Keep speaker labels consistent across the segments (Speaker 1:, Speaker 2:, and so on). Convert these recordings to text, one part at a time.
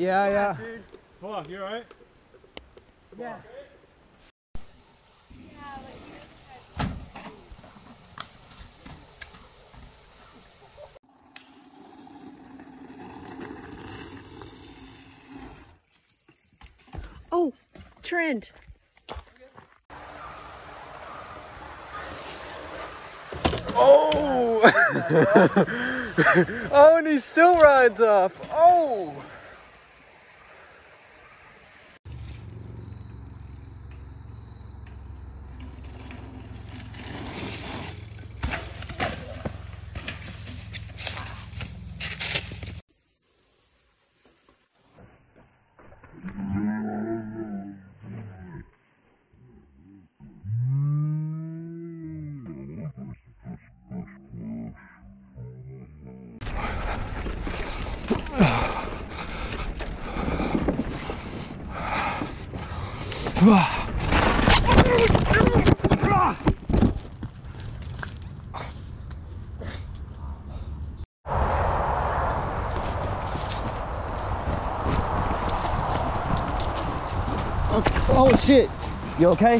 Speaker 1: Yeah, yeah.
Speaker 2: Oh, you alright?
Speaker 1: Yeah.
Speaker 3: Oh, Trent.
Speaker 1: Oh! Oh, and he still rides off. Oh!
Speaker 4: Oh shit! You okay?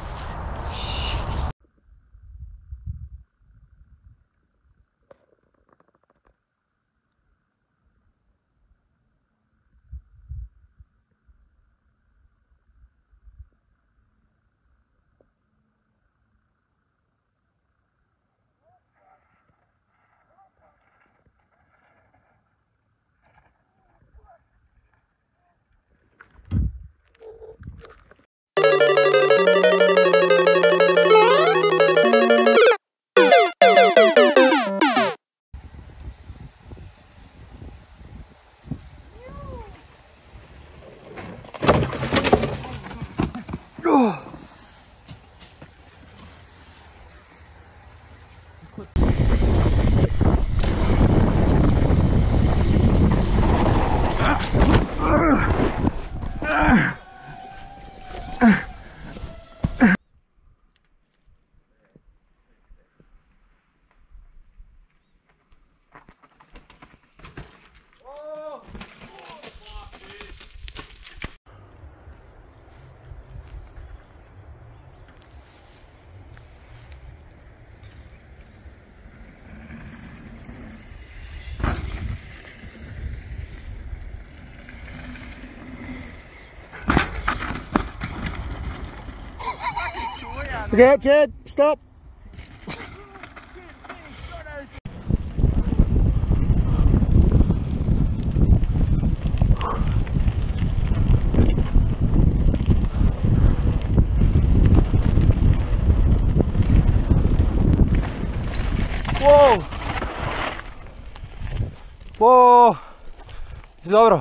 Speaker 1: Look out, Chad. Stop. Whoa. Whoa. Es dobro.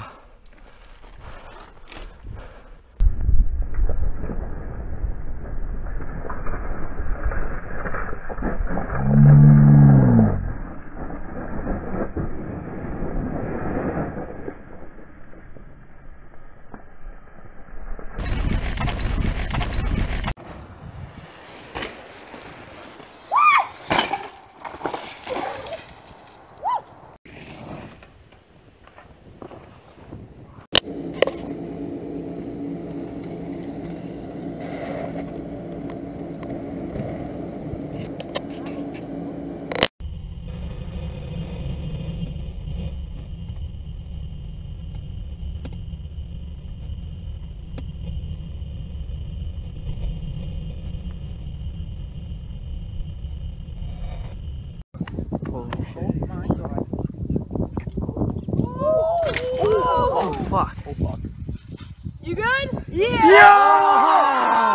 Speaker 1: Oh fuck. Oh fuck.
Speaker 3: You good?
Speaker 1: Yeah! Yeah!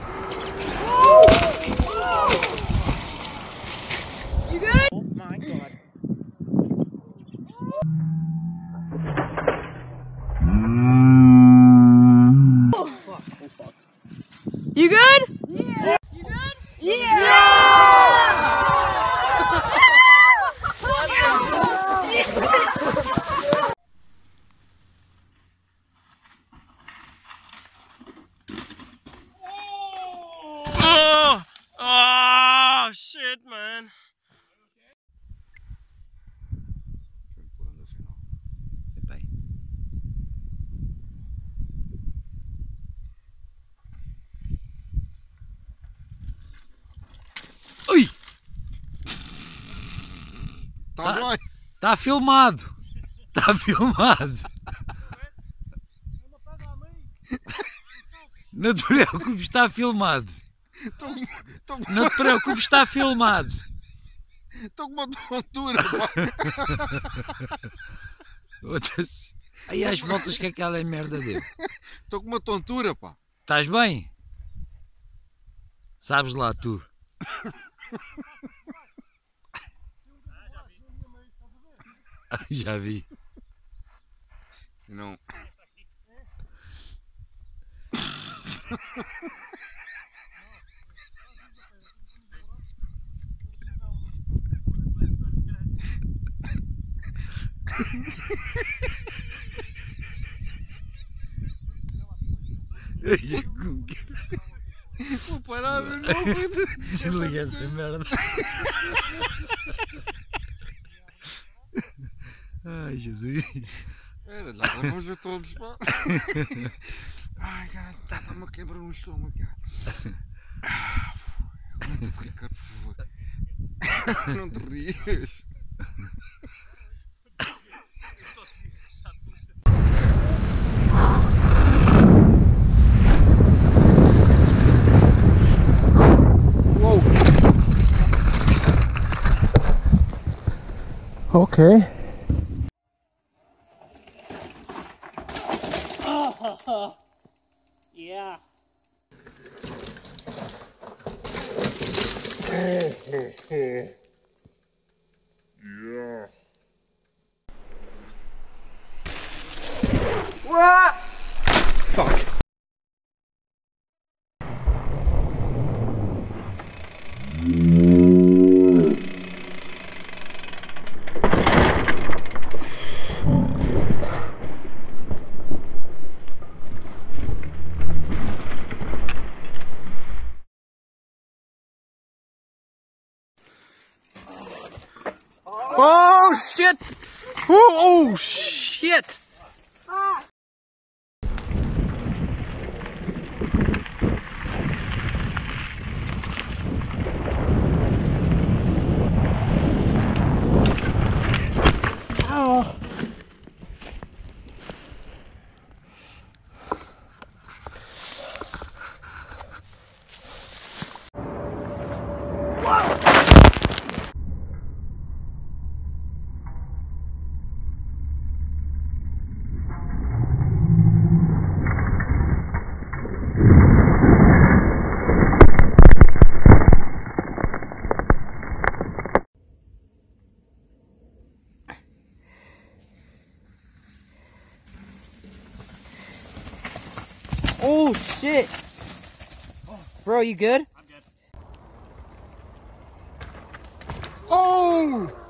Speaker 3: You good?
Speaker 1: Oh my god.
Speaker 3: Oh fuck. Oh fuck. You good? Yeah. You good? Yeah!
Speaker 2: Oh, shit, man.
Speaker 5: Tá bem.
Speaker 6: Está filmado. Está filmado. Não te preocupes, está filmado. Não te preocupes, está filmado.
Speaker 5: Estou com uma tontura, pá.
Speaker 6: Aí às voltas que aquela é merda dele.
Speaker 5: Estou com uma tontura, pá.
Speaker 6: Estás bem? Sabes lá tu. Já vi.
Speaker 5: Não. Vou parar a ver novo.
Speaker 6: Desliga essa merda. Ai, Jesus.
Speaker 5: Era, já vamos ver todos, pá. Ai, caralho, está-me a quebrar no estômago, cara. Aguenta-te, Ricardo, por favor. Não te rias.
Speaker 1: Okay.
Speaker 2: Yeah.
Speaker 1: What? Fuck. Oh shit! Oh shit! Oh.
Speaker 7: Oh shit! Bro, you good?
Speaker 5: Oh!